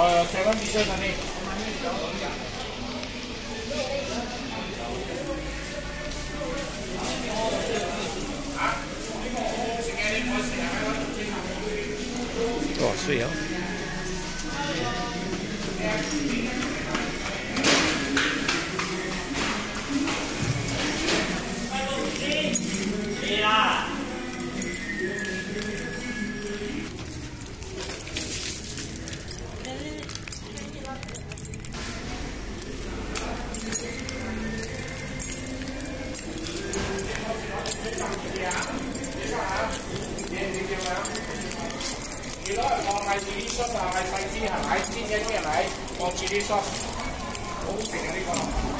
7 pieces only. Oh, sweet, huh? Yeah. 幾多人放係 chili sauce 啊？係細支係咪？煎嘅啲人係放 chili sauce，好食啊呢個。